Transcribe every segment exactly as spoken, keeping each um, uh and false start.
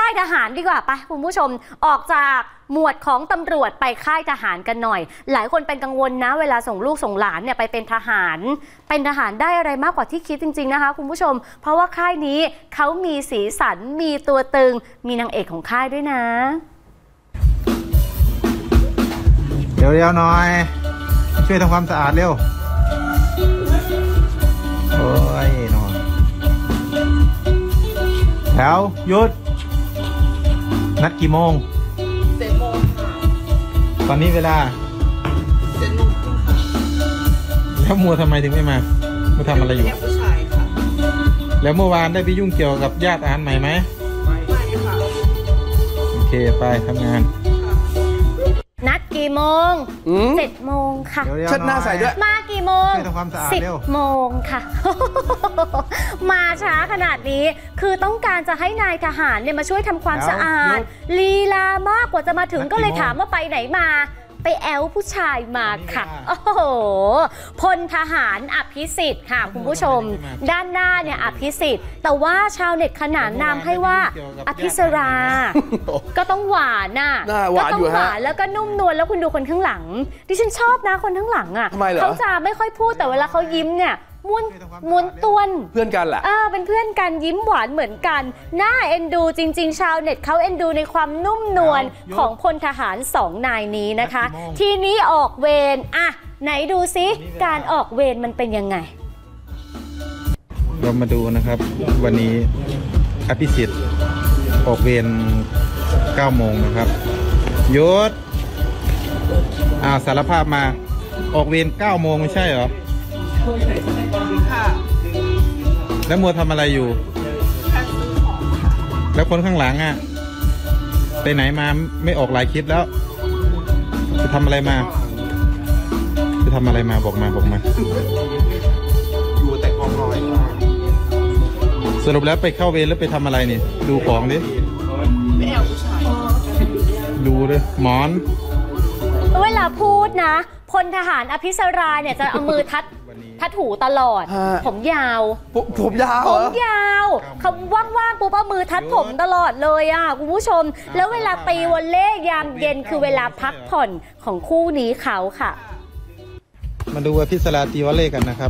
ายทหารดีกว่าไปคุณผู้ชมออกจากหมวดของตำรวจไปค่ายทหารกันหน่อยหลายคนเป็นกังวลนะเวลาส่งลูกส่งหลานเนี่ยไปเป็นทหารเป็นทหารได้อะไรมากกว่าที่คิดจริงๆนะคะคุณผู้ชมเพราะว่าค่ายนี้เขามีสีสันมีตัวตึงมีนางเอกของค่ายด้วยนะเร็วๆหน่อยช่วยทำความสะอาดเร็วโอ้ยนอนแถวหยุดนัดกี่โมงเจ็ดโมงค่ะตอนนี้เวลาเจ็ดโมงครึ่งค่ะแล้วมัวทำไมถึงไม่มามาทำอะไรอยู่ผู้ชายค่ะแล้วเมื่อวานได้ไปยุ่งเกี่ยวกับญาติอาหารใหม่ไหมไม่ไม่ค่ะโอเคไปทำงานนัดกี่โมงเจ็ดโมงค่ะชัดหน้าใส่ด้วยมากี่โมงสิบโมงค่ะมาช้าขนาดนี้คือต้องการจะให้นายทหารเนี่ยมาช่วยทำความสะอาดลีลามากกว่าจะมาถึงก็เลยถามว่าไปไหนมาไปแอลผู้ชายมาค่ะโอ้โหพลทหารอภิสิทธิ์ค่ะคุณผู้ชมด้านหน้าเนี่ยอภิสิทธิ์แต่ว่าชาวเน็ตขนานนามให้ว่าอภิสราก็ต้องหวานน่ะก็ต้องหวานแล้วก็นุ่มนวลแล้วคุณดูคนข้างหลังดิฉันชอบนะคนข้างหลังอ่ะเขาจะไม่ค่อยพูดแต่เวลาเขายิ้มเนี่ยม้วนม้วนต้วนเพื่อนกันแหละเออเป็นเพื่อนกันยิ้มหวานเหมือนกันน่าเอ็นดูจริงๆชาวเน็ตเขาเอ็นดูในความนุ่มนวลของพลทหารสองนายนี้นะคะทีนี้ออกเวรอ่ะไหนดูซิการออกเวรมันเป็นยังไงเรามาดูนะครับวันนี้อภิสิทธิ์ออกเวรเก้าโมงนะครับยศอ่าสารภาพมาออกเวรเก้าโมงไม่ใช่เหรอค่ะแล้วมัวทำอะไรอยู่แล้วคนข้างหลังอ่ะไปไหนมาไม่ออกหลายคลิปแล้วไปทำอะไรมาไปทำอะไรมาบอกมาบอกมาอยู่แต่กองร้อยสรุปแล้วไปเข้าเวรแล้วไปทำอะไรนี่ดูของดิไปแอลผู้ชายดูเลยหมอนเวลาพูดนะพลทหารอภิสราเนี่ยจะเอามือทัดทัดหูตลอดผมยาวผมยาวผมยาวเขาว่างๆปุ๊บเอามือทัดผมตลอดเลยอ่ะคุณผู้ชมแล้วเวลาตีวอลเล่ยามเย็นคือเวลาพักผ่อนของคู่นี้เขาค่ะมาดูอภิสราตีวอลเล่กันนะครับ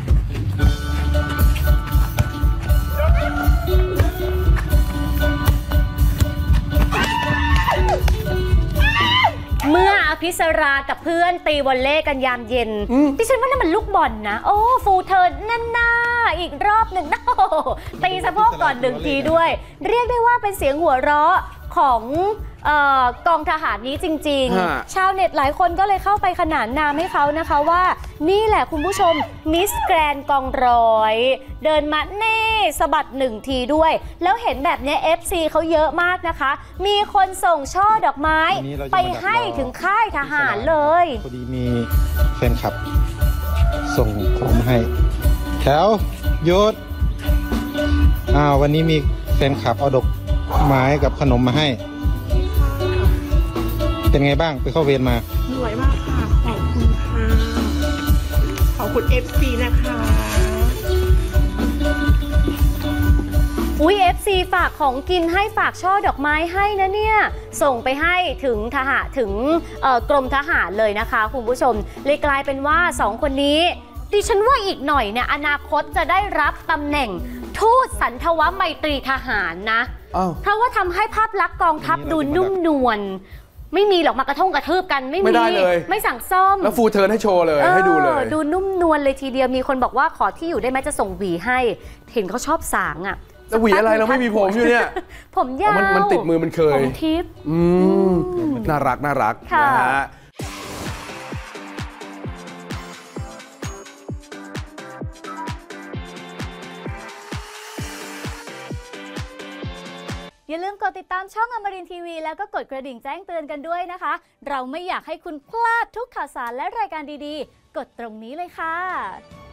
เมื่ออภิสรากับเพื่อนตีวอลเล่กันยามเย็นดิฉันว่านั่นมันลูกบอลนะโอ้ฟูเทิร์นนั่นหน้าอีกรอบหนึ่งนะตีสะโพกก่อนหนึ่งทีด้วยเรียกได้ว่าเป็นเสียงหัวเราะของเอ่อกองทหารนี้จริงๆชาวเน็ตหลายคนก็เลยเข้าไปขนานนามให้เขานะคะว่านี่แหละคุณผู้ชมมิสแกรนกองร้อยเดินมาเน่สะบัดหนึ่งทีด้วยแล้วเห็นแบบนี้ เอฟ ซี เขาเยอะมากนะคะมีคนส่งช่อดอกไม้ไปให้ถึงค่ายทหารเลยพอดีมีแฟนคลับส่งของมาให้แถวยศอ้าววันนี้มีแฟนคลับเอาดอกไม้กับขนมมาให้เป็นไงบ้างไปเข้าเวรมาเหนื่อยมากค่ะขอบคุณค่ะขอบคุณ เอฟ ซี นะคะอุ้ย เอฟ ซี ฝากของกินให้ฝากช่อดอกไม้ให้นะเนี่ยส่งไปให้ถึงทหารถึงกรมทหารเลยนะคะคุณผู้ชมเลยกลายเป็นว่าสองคนนี้ดิฉันว่าอีกหน่อยเนี่ยอนาคตจะได้รับตำแหน่งทูตสันทวไมตรีทหารนะเพราะว่าทำให้ภาพลักษณ์กองทัพดูนุ่มนวลไม่มีหรอกมากระท่งกระทืบกันไม่มีไม่สั่งซ่อมแล้วฟูเทิร์นให้โชว์เลยให้ดูเลยดูนุ่มนวลเลยทีเดียวมีคนบอกว่าขอที่อยู่ได้ไหมจะส่งหวีให้เห็นเขาชอบสางอ่ะแล้วหวีอะไรเราไม่มีผมอยู่เนี่ยผมยาวมันติดมือมันเคยผมทิพย์น่ารักน่ารักนะฮะอย่าลืมกดติดตามช่องอมรินทร์ทีวีแล้วก็กดกระดิ่งแจ้งเตือนกันด้วยนะคะเราไม่อยากให้คุณพลาดทุกข่าวสารและรายการดีๆกดตรงนี้เลยค่ะ